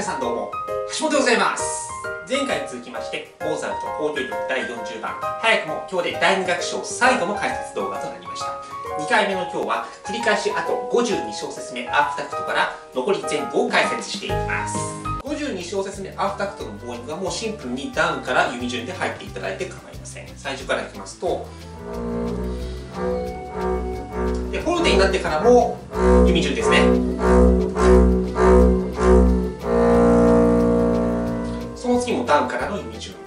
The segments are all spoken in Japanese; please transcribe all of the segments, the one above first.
皆さんどうも、橋本でございます。前回に続きまして、モーツァルト交響曲第40番、早くも今日で第2楽章最後の解説動画となりました。2回目の今日は、繰り返しあと52小節目アフタクトから残り全部を解説していきます。52小節目アフタクトのボーイングはもうシンプルにダウンから弓順で入っていただいて構いません。最初からいきますと、でフォルテになってからも弓順ですね。その次もダウンからの弓順。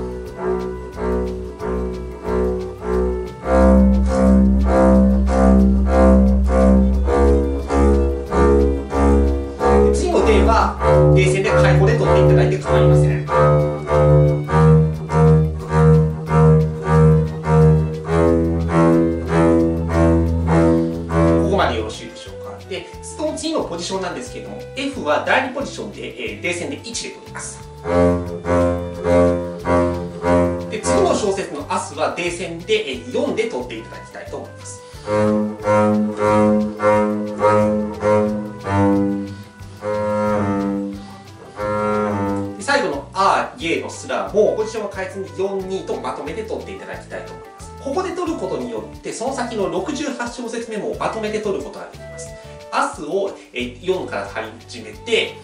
次の D は冷線で開放で取っていただいて構いません。ここまでよろしいでしょうか。で、その次のポジションなんですけれども、F は第2ポジションで冷線で1で取ります。で、次の小節のアスは冷線で4で取っていただきたいと思います。で、最後のアーゲーのスラーもポジションを変えずに4、2とまとめて取っていただきたいと思います。ここで取ることによってその先の68小節目もまとめて取ることができます。アスを4から張り始めて、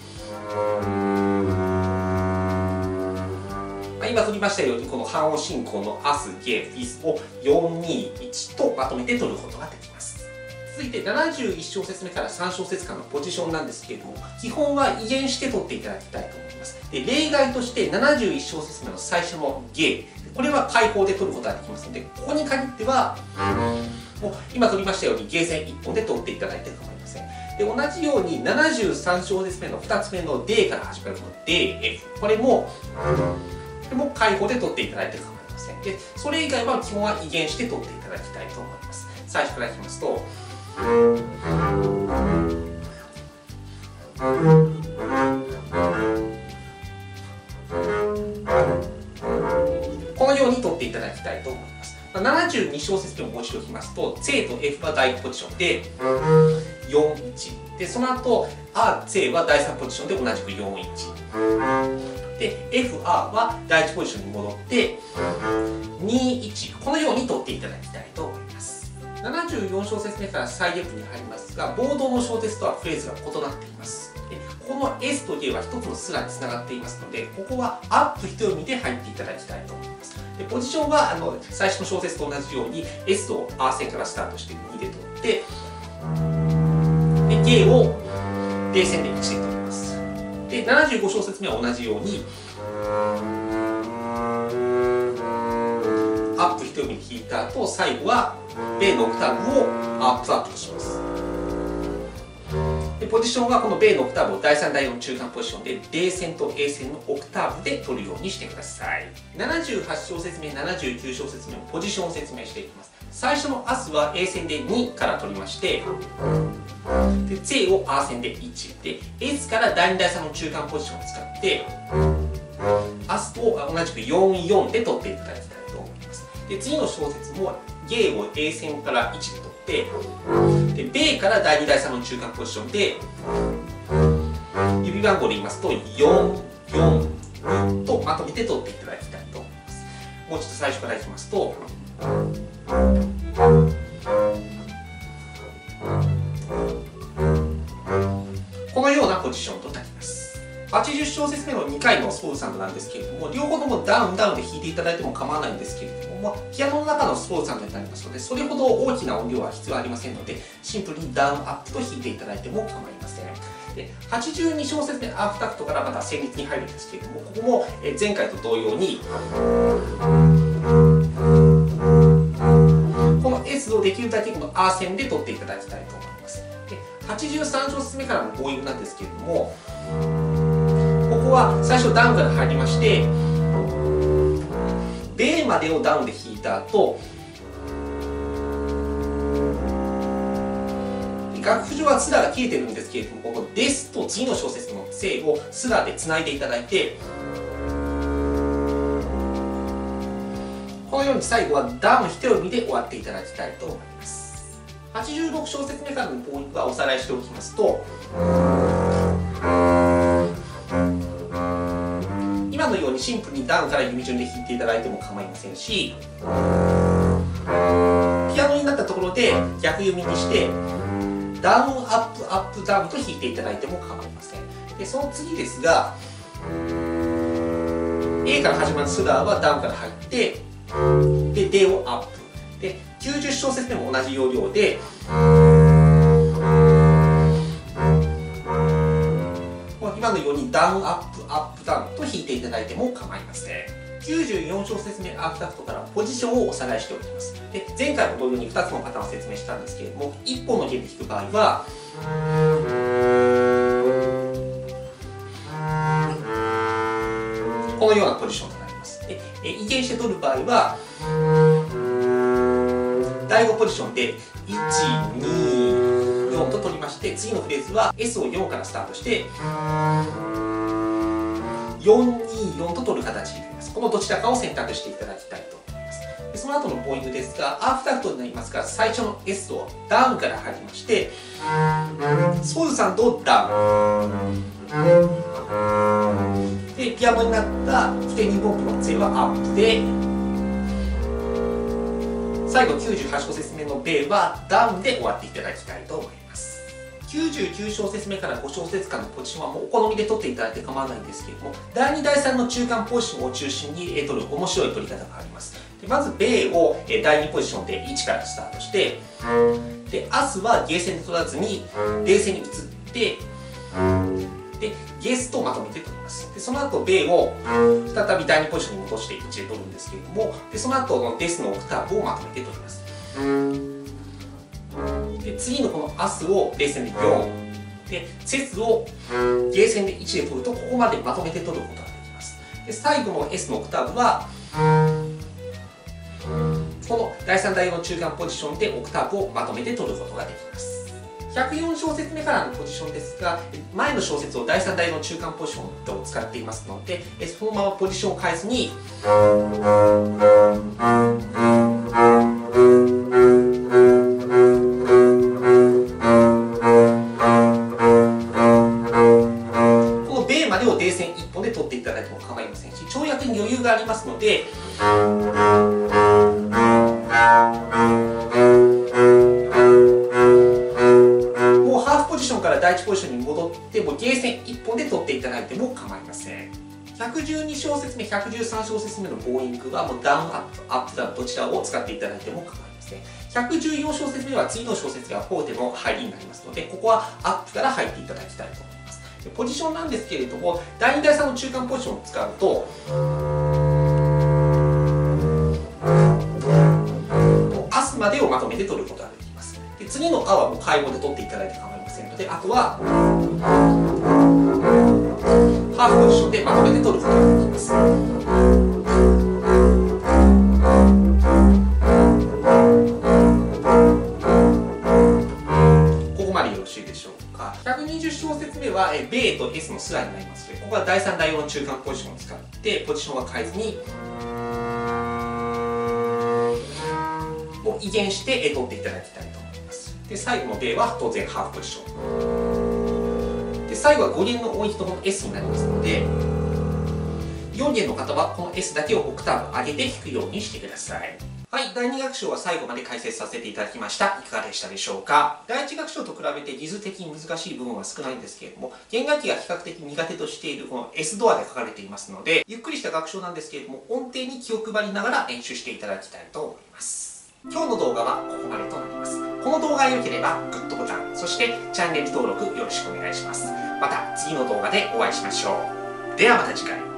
今取りましたようにこの半音進行のアス、ゲー、フィスを4、2、1とまとめて取ることができます。続いて71小節目から3小節間のポジションなんですけれども、基本は依然して取っていただきたいと思います。で、例外として71小節目の最初のゲー、これは開放で取ることができますので、ここに限ってはもう今取りましたようにゲー線1本で取っていただいて構いません。で、同じように73小節目の2つ目の D から始まるこの D、F、これも開放で取っていただいて構いません。で、それ以外は基本は依然して取っていただきたいと思います。最初からいきますと、このように取っていただきたいと思います。72小節目をもう一度引きますと、C と F は第1ポジションで4、1。で、その後、A、C は第3ポジションで同じく4、1。で、F、A は第1ポジションに戻って、2、1。このように取っていただきたいと思います。74小節目から再 F に入りますが、ボードの小節とはフレーズが異なっています。で、この S と J は一つのスラにつながっていますので、ここはアップ一読みで入っていただきたいと思います。で、ポジションは最初の小節と同じように S を A 線からスタートして2で取って、で G を D 線で1で取ります。で、75小節目は同じようにアップ一読みで弾いた後、最後は米のオクターブをアップアップします。で、ポジションはこの米のオクターブを第3、第4中間ポジションで D 線と A 線のオクターブで取るようにしてください。78小節目、79小節目のポジションを説明していきます。最初のアスは A 線で2から取りまして、で C を A 線で1で S から第2、第3の中間ポジションを使ってアスと同じく4、4で取っていただきたいと思います。で、次の小節もゲーを A 線から1で取って、で、米から第2、第3の中間ポジションで指番号で言いますと4、4、2とまとめて取っていただきたいと思います。もうちょっと最初からいきますと、このようなポジションとなります。80小節目の2回のソウルサウンドなんですけれども、両方ともダウンダウンで弾いていただいても構わないんですけれども、ピアノの中のソウルサウンドになりますので、それほど大きな音量は必要ありませんので、シンプルにダウンアップと弾いていただいても構いません。で、82小節目アフタクトからまた旋律に入るんですけれども、ここも前回と同様にこの S をできるだけこの A 線で取っていただきたいと思います。で、83小節目からのボーイングなんですけれども、ここは最初ダウンから入りまして、米までをダウンで弾いた後、楽譜上はスラが切れてるんですけれども、ここですと次の小節のCをスラでつないでいただいて、このように最後はダウン一読みで終わっていただきたいと思います。86小節目からのポイントはおさらいしておきますと、 今のようにシンプルにダウンから指順で弾いていただいても構いませんし、ピアノになったところで逆弓にしてダウンアップアップダウンと弾いていただいても構いません。でその次ですが、 A から始まるスラーはダウンから入ってで D をアップで、90小節でも同じ要領で今のようにダウンアップアップダウンと弾いていただいても構いません。94小節目アークタクトからポジションをおさらいしておきます。で前回も同様に2つのパターンを説明したんですけれども、1本の弦で弾く場合はこのようなポジションとなります。で移弦して取る場合は第5ポジションで124と取りまして、次のフレーズは S を4からスタートして424と取る形になります。このどちらかを選択していただきたいと思います。でその後のボーイングですが、アーフタクトになりますが、最初の S をダウンから入りましてソウル3とダウンで、ピアノになった不定2分音符の杖はアップで、最後98小節目のベはダウンで終わっていただきたいと思います。99小節目から5小節間のポジションはもうお好みで取っていただいて構わないんですけれども、第2第3の中間ポジションを中心に取る面白い取り方があります。でまずベを第2ポジションで1からスタートして、でアスはゲー線で取らずにレー線に移って、でゲスとまとめて取ります。でその後ベを再び第2ポジションに戻して1で取るんですけれども、でその後のデスのオクターブをまとめて取ります。で次のこのアスをレー線で4でセスをゲー線で1で取ると、ここまでまとめて取ることができます。で最後の S のオクターブはこの第3第4の中間ポジションでオクターブをまとめて取ることができます。104小節目からのポジションですが、前の小節を第3第4の中間ポジションと使っていますので、そのままポジションを変えずにこのベまでをデー線1本で取っていただいても構いませんし、跳躍に余裕がありますので第1ポジションに戻ってもゲー線1本で取っていただいても構いません。112小節目、113小節目のボーイングはもうダウンアップ、アップダウンどちらを使っていただいても構いません。114小節目は次の小節がフォーテの入りになりますので、ここはアップから入っていただきたいと思います。でポジションなんですけれども、第2第3の中間ポジションを使うとアスまでをまとめて取ることができます。で次のアはもう介護で取っていただいて構いませんので、あとはハーフポジションでまとめて取ることができます。ここまでよろしいでしょうか。120小節目はベと S のスラになりますので、ここは第3第4の中間ポジションを使ってポジションは変えずにもう移弦して取っていただきたいと思います。で最後のベは当然ハーフポジションで、最後は5弦の音域とこの S になりますので、4弦の方はこの S だけをオクターブ上げて弾くようにしてください。はい、第2楽章は最後まで解説させていただきました。いかがでしたでしょうか。第1楽章と比べてリズ的に難しい部分は少ないんですけれども、弦楽器が比較的苦手としているこの S ドアで書かれていますので、ゆっくりした楽章なんですけれども、音程に気を配りながら練習していただきたいと思います。今日の動画はここまでとなります。この動画が良ければグッドボタン、そしてチャンネル登録よろしくお願いします。また次の動画でお会いしましょう。ではまた次回。